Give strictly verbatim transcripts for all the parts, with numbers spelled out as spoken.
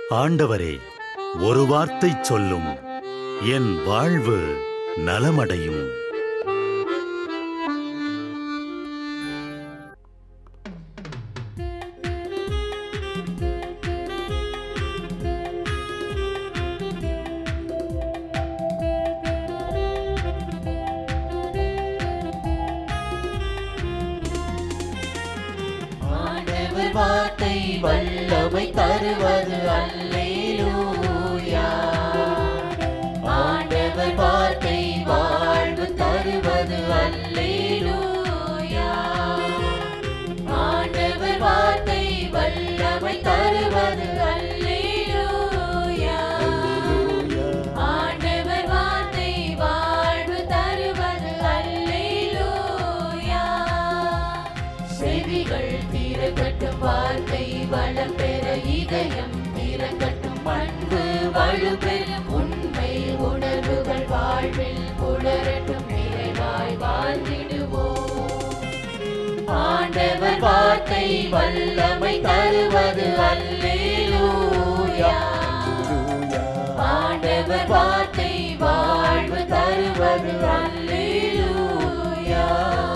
ஆண்டவரே, ஒரு வார்த்தை சொல்லும், என் வாழ்வு நலமடையும். ஆண்டவர் வார்த்தை வல்லமை தருவது அல்லேலூயா. ஆண்டவர் வார்த்தை வாழ்வு தருவது அல்லேலூயா. ஆண்டவர் வார்த்தை வல்லமை தருவது அல்லேலூயா. ஆண்டவர் வார்த்தை வாழ்வு தருவது அல்லேலூயா. செவிகள் திறக்கட்டும், வார்த்தை வளம் பெற இதயம் திறக்கட்டும், அன்பு வலுப்பெறும், உண்மை உணர்வுகள் வாழ்வில் புலரட்டும், நிறைவாய் வாழ்ந்திடுவோம். ஆண்டவர் வார்த்தை வல்லமை தருவது அல்லேலூயா. ஆண்டவர் வார்த்தை வாழ்வு தருவது அல்லேலூயா.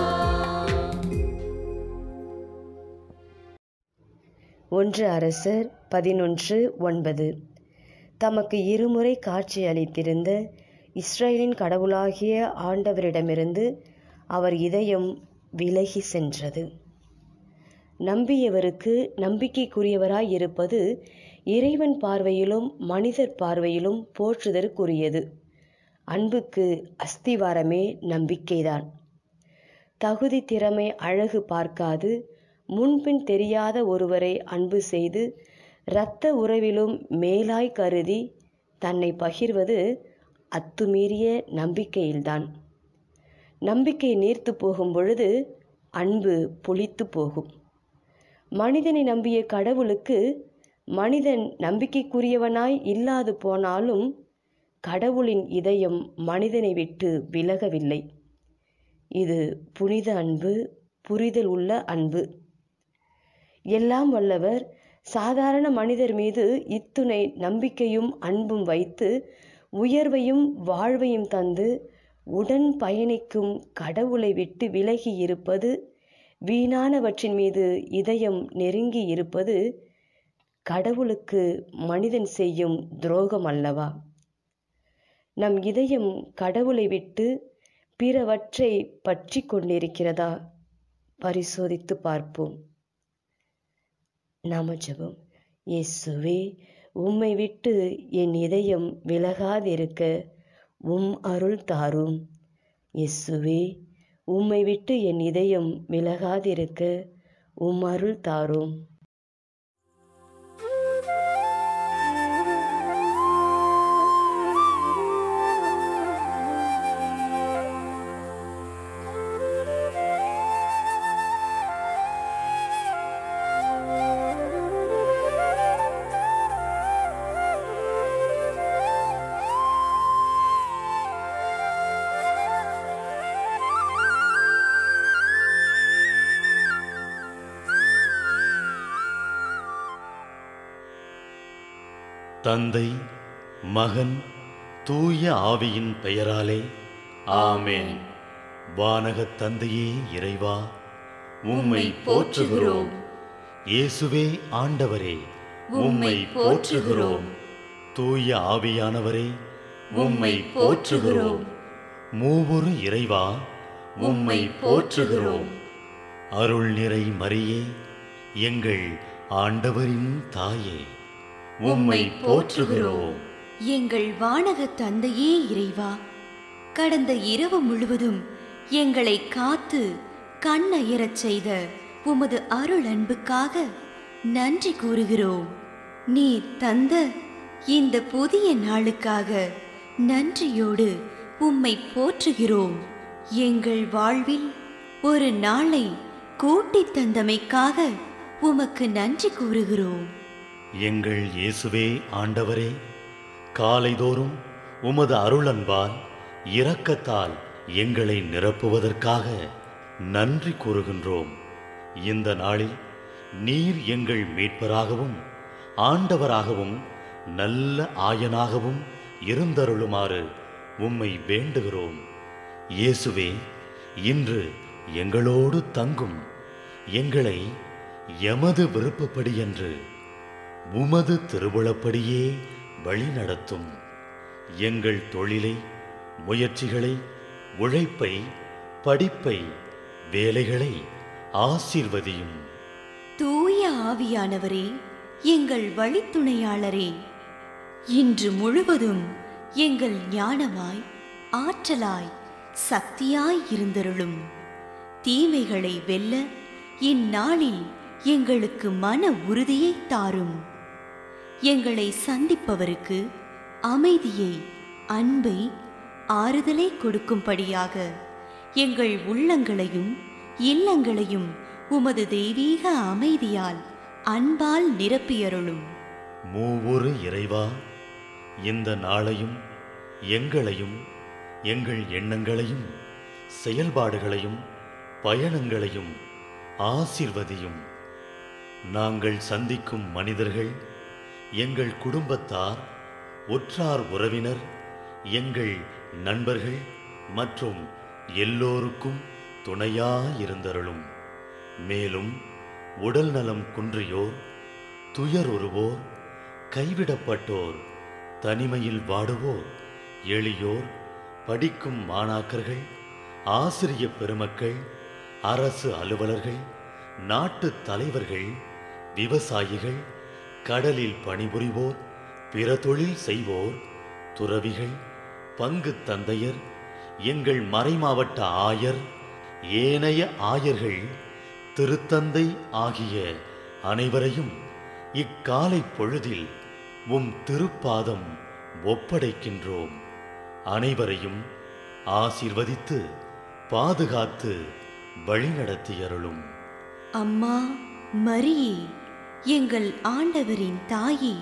ஒன்று அரசர் பதினொன்று ஒன்பது. தமக்கு இருமுறை காட்சி அளித்திருந்த இஸ்ரேலின் கடவுளாகிய ஆண்டவரிடமிருந்து அவர் இதயம் விலகி சென்றது. நம்பியவருக்கு நம்பிக்கைக்குரியவராய் இருப்பது இறைவன் பார்வையிலும் மனிதர் பார்வையிலும் போற்றுதற்குரியது. அன்புக்கு அஸ்திவாரமே நம்பிக்கைதான். தகுதி, திறமை, அழகு பார்க்காது முன்பின் தெரியாத ஒருவரை அன்பு செய்து இரத்த உறவிலும் மேலாய் கருதி தன்னை பகிர்வது அத்துமீறிய நம்பிக்கையில்தான். நம்பிக்கை நீர்த்து போகும் பொழுது அன்பு புளித்து போகும். மனிதனை நம்பிய கடவுளுக்கு மனிதன் நம்பிக்கைக்குரியவனாய் இல்லாது போனாலும் கடவுளின் இதயம் மனிதனை விட்டு விலகவில்லை. இது புனித அன்பு, புரிதல் உள்ள அன்பு. எல்லாம் வல்லவர் சாதாரண மனிதர் மீது இத்துணை நம்பிக்கையும் அன்பும் வைத்து உயர்வையும் வாழ்வையும் தந்து உடன் பயணிக்கும் கடவுளை விட்டு விலகி இருப்பது, வீணானவற்றின் மீது இதயம் நெருங்கி இருப்பது கடவுளுக்கு மனிதன் செய்யும் துரோகம் அல்லவா? நம் இதயம் கடவுளை விட்டு பிறவற்றை பற்றி கொண்டிருக்கிறதா? பரிசோதித்து பார்ப்போம். நாம ஜெபம். இயேசுவே, உம்மை விட்டு என் இதயம் விலகாதிருக்க உம் அருள் தாரும். இயேசுவே, உம்மை விட்டு என் இதயம் விலகாதிருக்க உம் அருள் தாரும். தந்தை, மகன், தூய ஆவியின் பெயராலே ஆமென். வானகத் தந்தையே இறைவா, உம்மை போற்றுகிறோம். இயேசுவே ஆண்டவரே, உம்மை போற்றுகிறோம். தூய ஆவியானவரே, உம்மை போற்றுகிறோம். மூவொரு இறைவா, உம்மை போற்றுகிறோம். அருள் நிறை மரியே, எங்கள் ஆண்டவரின் தாயே, உம்மை போற்றுகிறோம். எங்கள் வானக தந்தையே இறைவா, கடந்த இரவு முழுவதும் எங்களை காத்து கண்ணயரச் செய்த உமது அருள் அன்புக்காக நன்றி கூறுகிறோம். நீர் தந்த இந்த புதிய நாளுக்காக நன்றியோடு உம்மை போற்றுகிறோம். எங்கள் வாழ்வில் ஒரு நாளை கூட்டித் தந்தமைக்காக உமக்கு நன்றி கூறுகிறோம். எங்கள் இயேசுவே ஆண்டவரே, காலைதோறும் உமது அருளன்பால் இரக்கத்தால் எங்களை நிரப்புவதற்காக நன்றி கூறுகின்றோம். இந்த நாளில் நீர் எங்கள் மீட்பராகவும் ஆண்டவராகவும் நல்ல ஆயனாகவும் இருந்தருளுமாறு உம்மை வேண்டுகிறோம். இயேசுவே, இன்று எங்களோடு தங்கும். எங்களை எமது விருப்பப்படி என்று உமது திருவுளப்படியே வழிநடத்தும். எங்கள் தொழிலை, முயற்சிகளை, உழைப்பை, படிப்பை, வேலைகளை ஆசீர்வதியும். தூய ஆவியானவரே, எங்கள் வழித்துணையாளரே, இன்று முழுவதும் எங்கள் ஞானமாய், ஆற்றலாய், சக்தியாய் இருந்தருளும். தீமைகளை வெல்ல இந்நாளில் எங்களுக்கு மன உறுதியை தாரும். எங்களை சந்திப்பவருக்கு அமைதியை, அன்பை, ஆறுதலை கொடுக்கும்படியாக எங்கள் உள்ளங்களையும் இல்லங்களையும் உமது தெய்வீக அமைதியால், அன்பால் நிரப்பியருளும். மூவொரு இறைவா, இந்த நாளையும் எங்களையும் எங்கள் எண்ணங்களையும் செயல்பாடுகளையும் பயணங்களையும் ஆசீர்வதியும். நாங்கள் சந்திக்கும் மனிதர்கள், எங்கள் குடும்பத்தார், உற்றார் உறவினர், எங்கள் நண்பர்கள் மற்றும் எல்லோருக்கும் துணையாயிருந்தருளும். மேலும் உடல் நலம் குன்றியோர், துயருறுவோர், கைவிடப்பட்டோர், தனிமையில் வாடுவோர், எளியோர், படிக்கும் மாணாக்கர்கள், ஆசிரிய பெருமக்கள், அரசு அலுவலர்கள், நாட்டு தலைவர்கள், விவசாயிகள், கடலில் பணிபுரிவோர், பிற தொழில் செய்வோர், துறவிகள், பங்கு தந்தையர், எங்கள் மறைமாவட்ட ஆயர், ஏனைய ஆயர்கள், திருத்தந்தை ஆகிய அனைவரையும் இக்காலை பொழுதில் உம் திருப்பாதம் ஒப்படைக்கின்றோம். அனைவரையும் ஆசீர்வதித்து பாதுகாத்து வழிநடத்தியருளும். அம்மா மரியே, எங்கள் ஆண்டவரின் தாயே,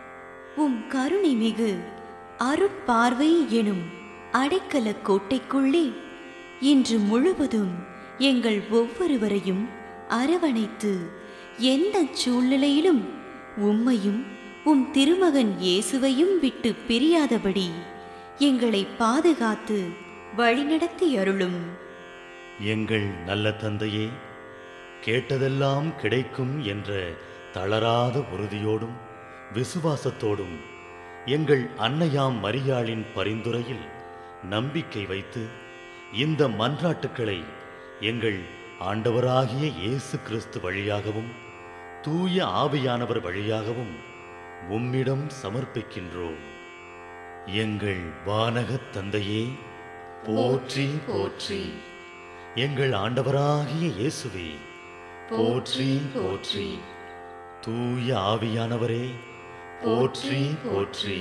உம் கருணை மிகு அருட்பார்வை எனும் அடைக்கல கோட்டைக்குள்ளே இன்று முழுவதும் எங்கள் ஒவ்வொருவரையும் அரவணைத்து எந்த சூழ்நிலையிலும் உம்மையும் உம் திருமகன் இயேசுவையும் விட்டு பிரியாதபடி எங்களை பாதுகாத்து வழிநடத்தி அருளும். எங்கள் நல்ல தந்தையே, கேட்டதெல்லாம் கிடைக்கும் என்ற தளராத உறுதியோடும் விசுவாசத்தோடும் எங்கள் அன்னையாம் மரியாளின் பரிந்துரையில் நம்பிக்கை வைத்து இந்த மன்றாட்டுக்களை எங்கள் ஆண்டவராகிய இயேசு கிறிஸ்து வழியாகவும் தூய ஆவியானவர் வழியாகவும் உம்மிடம் சமர்ப்பிக்கின்றோம். எங்கள் வானகத் தந்தையே, போற்றி போற்றி. எங்கள் ஆண்டவராகிய இயேசுவே, போற்றி போற்றி. தூய ஆவியானவரே, போற்றி போற்றி.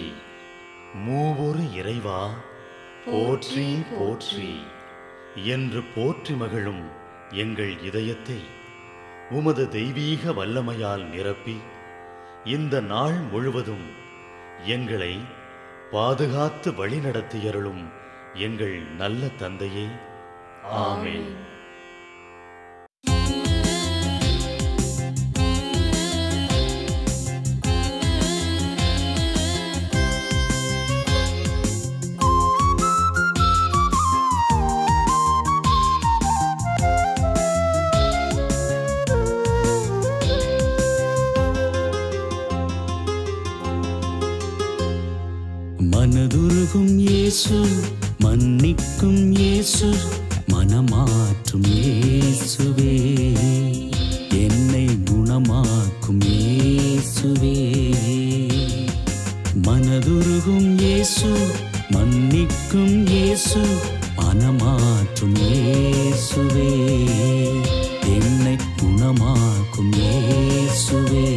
மூவொரு இறைவா, போற்றி போற்றி என்று போற்றி மகிழும் எங்கள் இதயத்தை உமது தெய்வீக வல்லமையால் நிரப்பி இந்த நாள் முழுவதும் எங்களை பாதுகாத்து வழிநடத்தியருளும் எங்கள் நல்ல தந்தையே, ஆமென். மனதுருகும் இயேசு, மன்னிக்கும் இயேசு, மனமாற்றும் இயேசுவே, என்னை குணமாக்கும் இயேசுவே. மனதுருகும் இயேசு, மன்னிக்கும் இயேசு, மனமாற்றும் இயேசுவே, என்னை குணமாக்கும் இயேசுவே.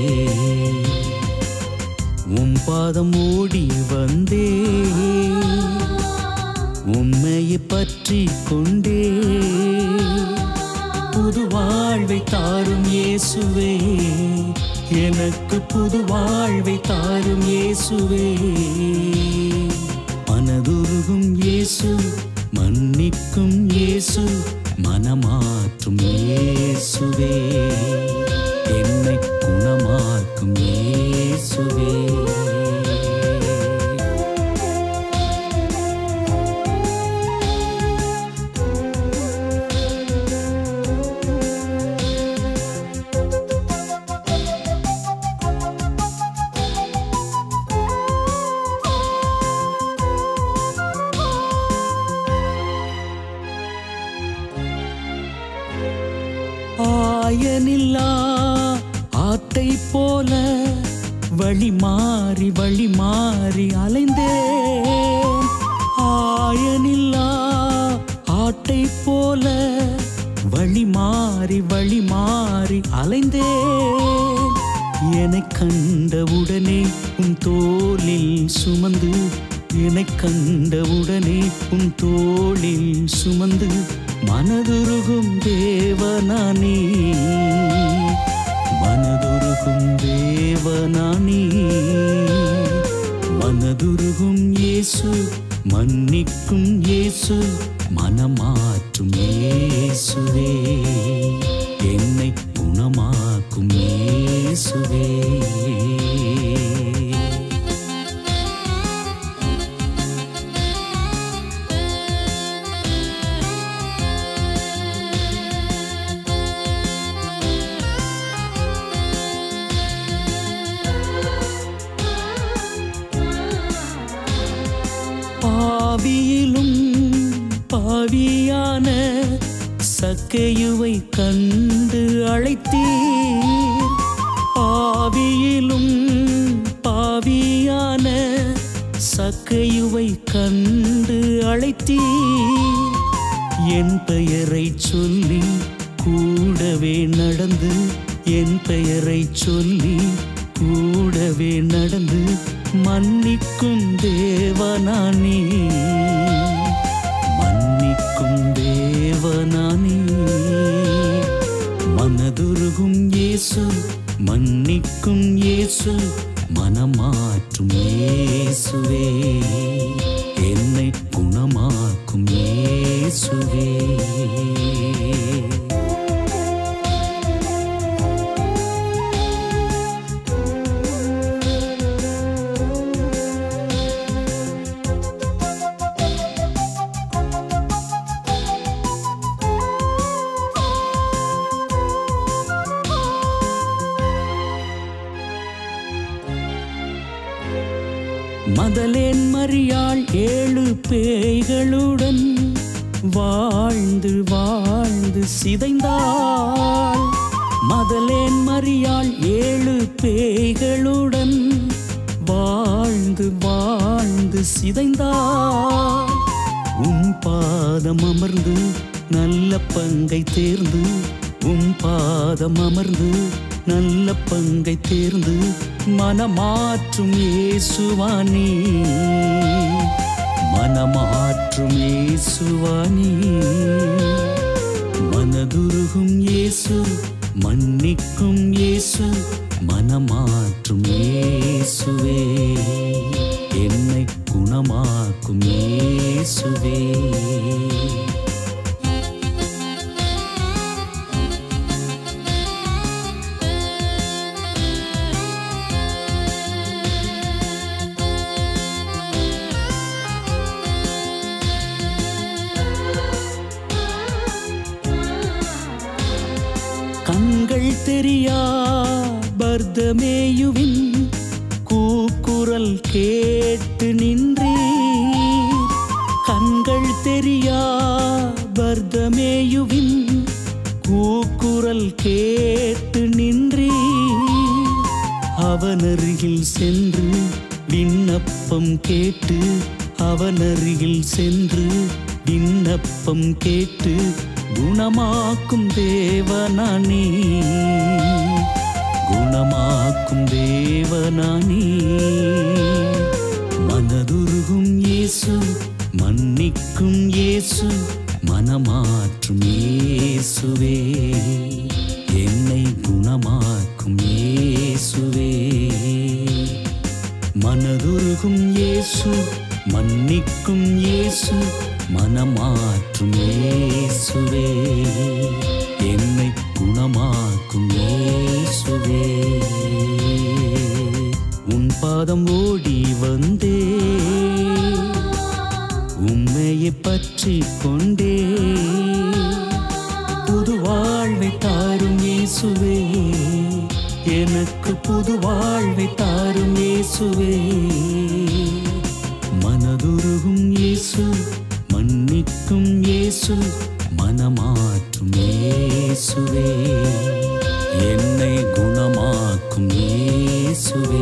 உம் பாதம் ஓடி வந்தே, உம்மையை பற்றி கொண்டே, புது வாழ்வை தாரும் இயேசுவே, எனக்கு புது வாழ்வை தாரும் இயேசுவே. மனதுருகும் இயேசு, மன்னிக்கும் இயேசு, மனமாற்றும் இயேசுவே, என்னை குணமாக்கும் இயேசுவே. வழி மாறி வழி மாறி அலைந்தேன். ஆயனில்லா ஆட்டை போல வழி மாறி வழி மாறி அலைந்தேன். என்னை கண்டவுடனே உன் தோளில் சுமந்து, என்னை கண்டவுடனே உன் தோளில் சுமந்து மனதுருகும் தேவனானே, மனதுருகும் தேவனானே. மனதுருகும் இயேசு, மன்னிக்கும் இயேசு, மனமாற்றும் இயேசுவே, என்னை குணமாக்கும் இயேசுவே. பாவியிலும் பாவியான சக்கையுவை கண்டு அழைத்தீர். பாவியிலும் பாவியான சக்கையுவை கண்டு அழைத்தீர். என் பெயரை சொல்லி கூடவே நடந்து, என் பெயரை சொல்லி கூடவே நடந்து மன்னிக்கும் தேவனானே, மன்னிக்கும் தேவனானே. மனதுருகும் இயேசு, மன்னிக்கும் இயேசு, மனமாற்றும் இயேசுவே, என்னை குணமாக்கும் இயேசுவே. மதலேன் மரியாள் ஏழு பேய்களுடன் வாழ்ந்து வாழ்ந்து சிதைந்தாள். மதலேன் மரியாள் ஏழு பேய்களுடன் வாழ்ந்து வாழ்ந்து சிதைந்தாள். உன் பாதம் அமர்ந்து நல்ல பங்கை தேர்ந்து, உன் பாதம் அமர்ந்து நல்ல பங்கை தேர்ந்து மனமாற்றும் இயேசுவானே, மனமாற்றும் இயேசுவானே. மனதுருகும் இயேசு, மன்னிக்கும் இயேசு, மனமாற்றும் இயேசுவே, என்னை குணமாக்கும் இயேசுவே. கண்கள் தெரியா பர்தமேயுவின் கூக்குரல் கேட்டு நின்றீர். கண்கள் தெரியா பர்தமேயுவின் கூக்குரல் கேட்டு நின்றீர். அவனருகில் சென்று விண்ணப்பம் கேட்டு, அவனருகில் சென்று விண்ணப்பம் கேட்டு குணமாக்கும் தேவனானே, குணமாக்கும் தேவனானே. மனதுருகும் இயேசு, மன்னிக்கும் இயேசு, மனமாற்றும் இயேசுவே, என்னை குணமாக்கும் இயேசுவே. மனதுருகும் இயேசு, மன்னிக்கும் இயேசு, மனமாற்றும் இயேசுவே, என்னை குணமாக்கும் இயேசுவே. உன் பாதம் ஓடி வந்தே, உம்மையை பற்றி கொண்டே, புது வாழ்வை தாரும் இயேசுவே, எனக்கு புது வாழ்வை தாரும் இயேசுவே. மனதுருகும் இயேசு, மன்னிக்கும் இயேசு, மனமாற்றும் இயேசுவே, என்னை குணமாக்கும் இயேசுவே. இயேசுவே.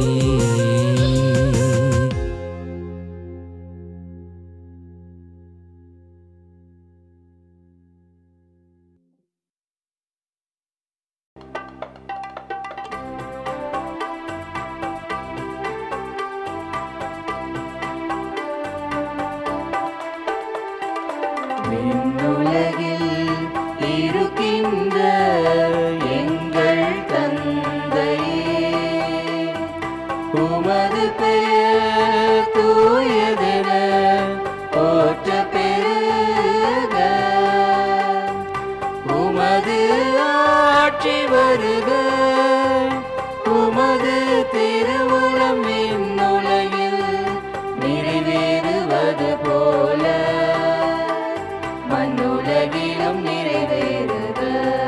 விண்ணுலகில் இருக்கின்ற எங்கள் தந்தையே, உமது பெயர் தூயதென போற்ற பெருக, உமது ஆட்சி வருக, உமது திருவுளம் விண்ணுலகில் நிறைவேறுவது போல மண்ணுலகிலும் நிறைவேறுக.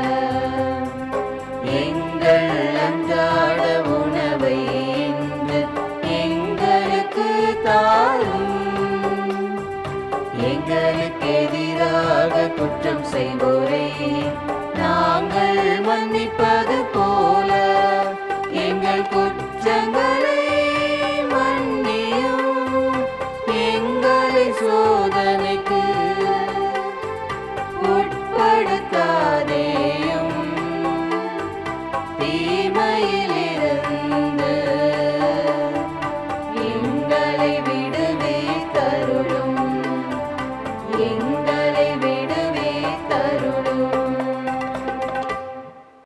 எங்கள் அன்றாட உணவை இன்று எங்களுக்கு தாரும், எங்களுக்கு எதிராக குற்றம் செய்வோரை நாங்கள் மன்னிப்பது போல எங்கள் குற்றங்களை மன்னியும், எங்களை சோதனைக்கு உட்படுத்தாதேயும், தீமையில்